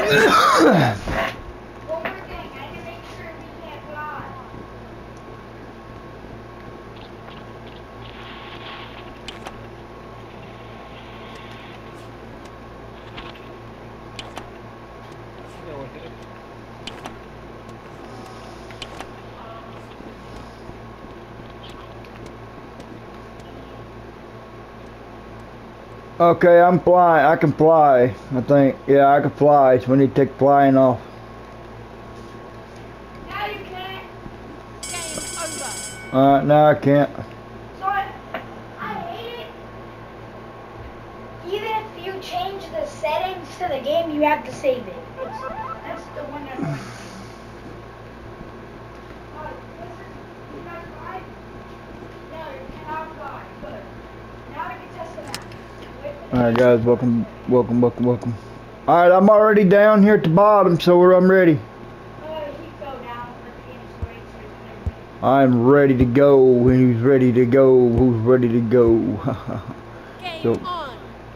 One more thing, I need to make sure we can't fly. Okay, I'm flying. I can fly. I think. Yeah, I can fly. So we need to take flying off. Now you can't. Game over. No, I can't. So I hate it. Even if you change the settings to the game, you have to save it. That's the one that annoys me. You guys fly? No, you cannot fly. Good. Now we can test the map. Alright guys, welcome. Alright, I'm already down here at the bottom, so I'm ready. He fell down for the game. I'm ready to go. Who's ready to go? Who's ready to go? Game So, on.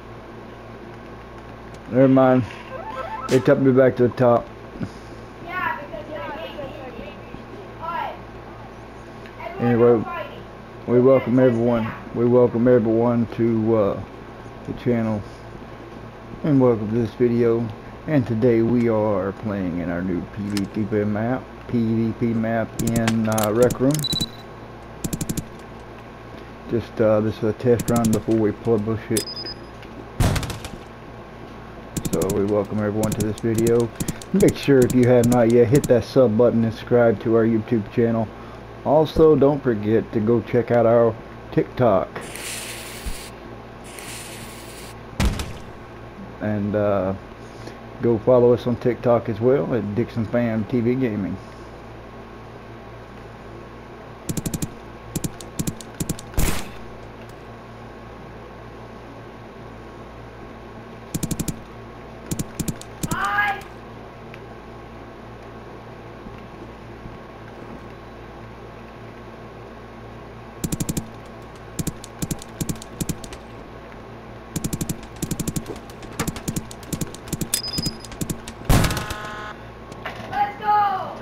never mind. They took me back to the top. Yeah, because Alright. Anyway, we welcome everyone. We welcome everyone to the channel, and welcome to this video. And today we are playing in our new PvP map in Rec Room. Just this is a test run before we publish it. So we welcome everyone to this video. Make sure if you have not yet, hit that sub button and subscribe to our YouTube channel. Also, don't forget to go check out our TikTok. And go follow us on TikTok as well at Dixon Fan TV Gaming. Let's go!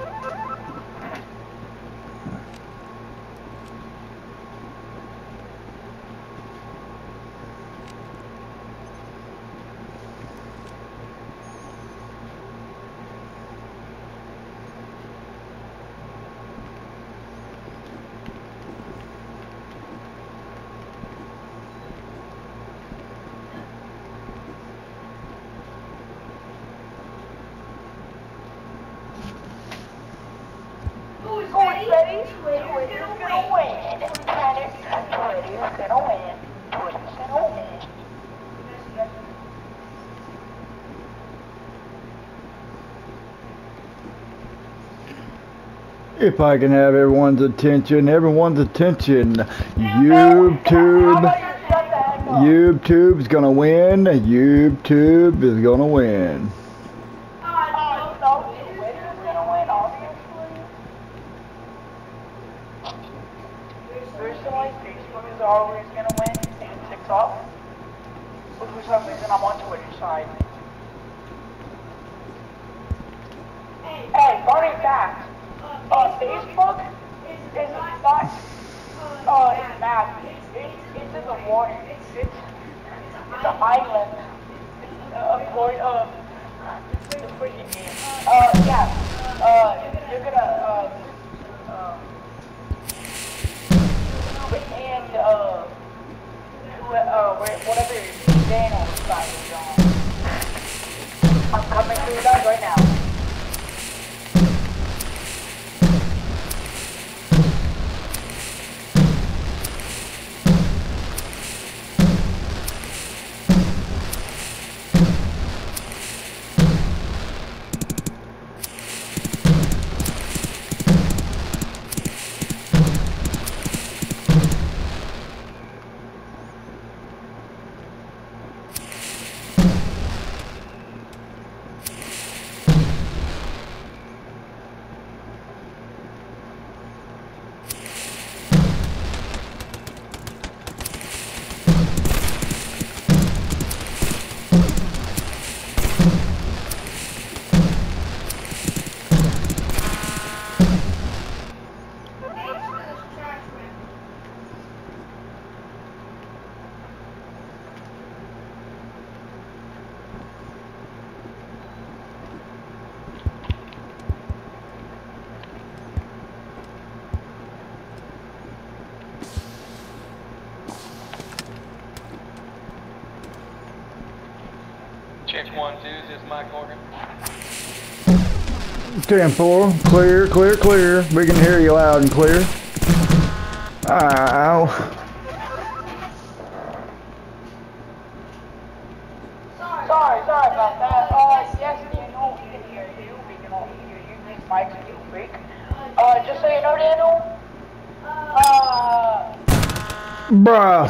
Who's ready? Twitter's gonna win. Twitter's gonna win. Twitter's gonna win. If I can have everyone's attention, YouTube's gonna win. YouTube is gonna win. Facebook is always going to win, and TikTok. But for some reason, I'm on Twitter's side. Hey, funny fact. Facebook is not, it's mad. It's in the water. It's an island. A point of the freaking game. Yeah. You're gonna, and whatever channel side is on. I'm coming through that right now. 612, this is Mike Morgan. 10-4, clear, clear, clear. We can hear you loud and clear. Ow. Sorry about that. Yes, Daniel, we can hear you. We can all hear you. These mics are too weak. Just so you know, Daniel, Bruh.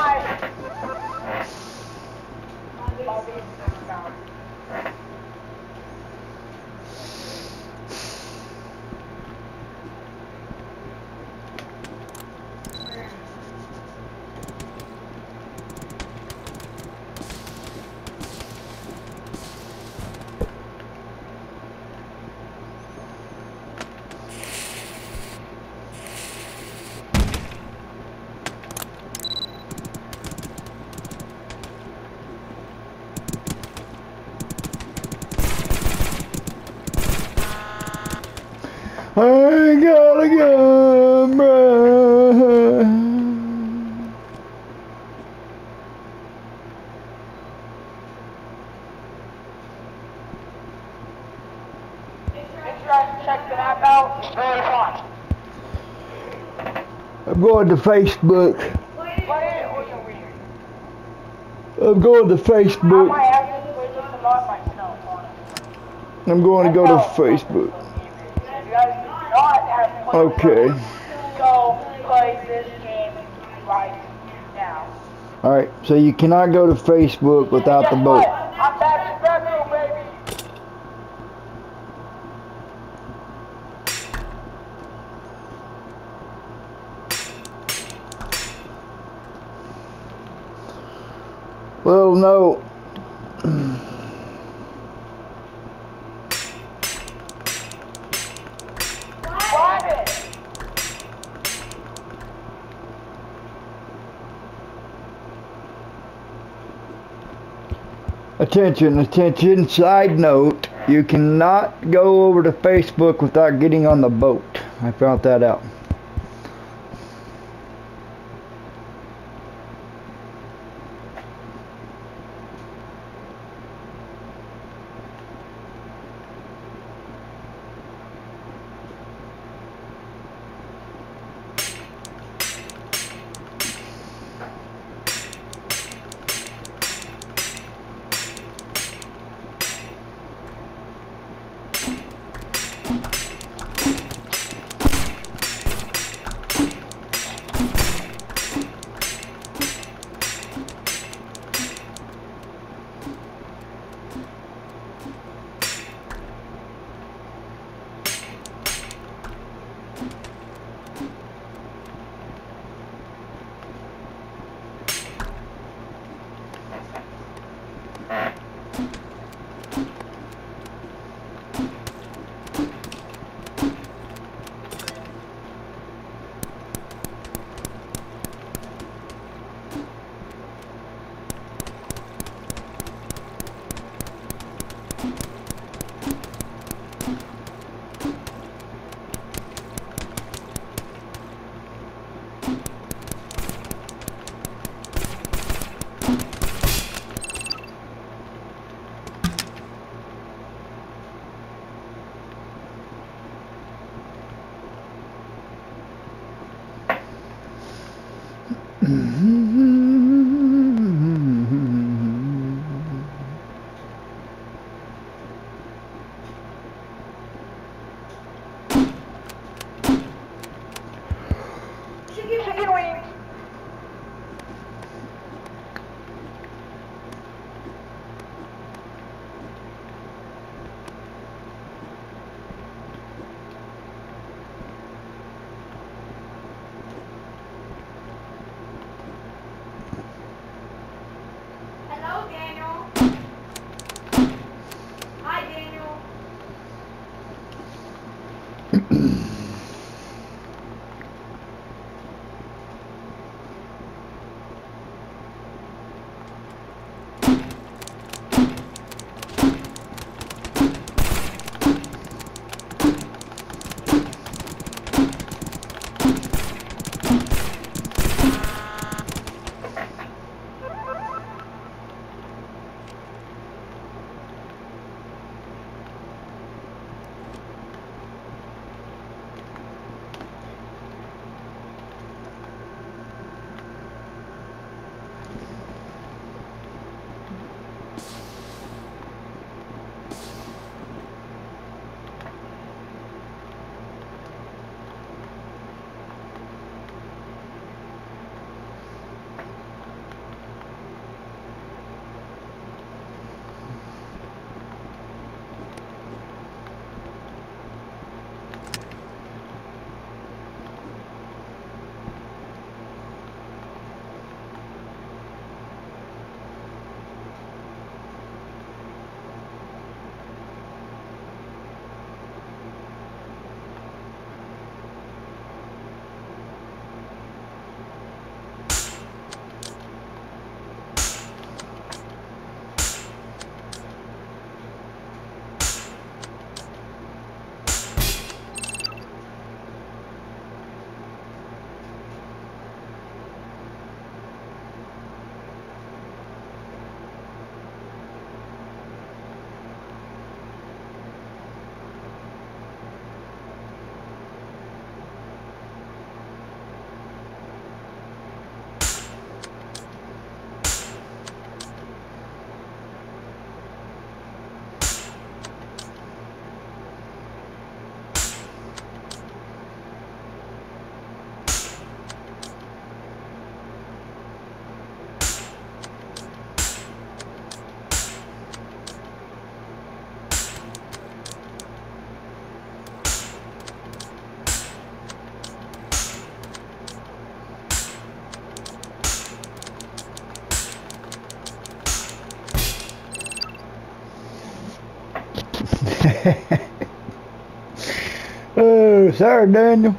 I got a gun, bruh. check the map out. Very fun. I'm going to Facebook. Play it or you're weird. I'm going to I Facebook. might have to play this a lot myself, honestly. I'm going to go to Facebook. If you guys do not have played Okay. go play this game right now. Alright, so you cannot go to Facebook without the Guess boat. what? I'm back to Redfield, baby. Well, no. Attention, attention, side note, you cannot go over to Facebook without getting on the boat. I found that out. Oh, sorry, Daniel.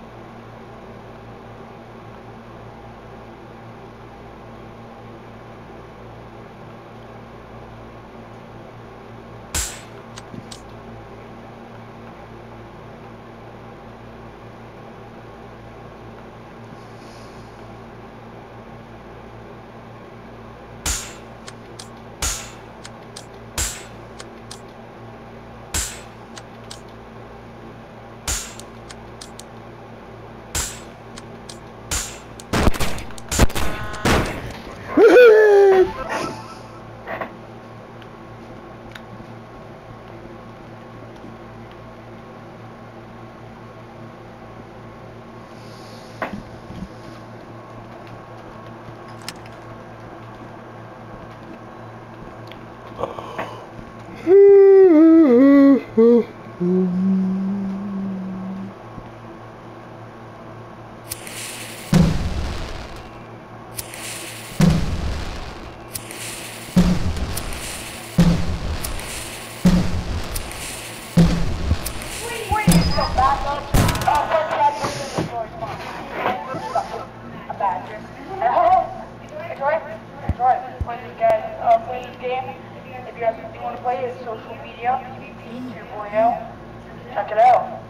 Play this game. If you guys do want to play it, social media, PvP 2.0. Check it out.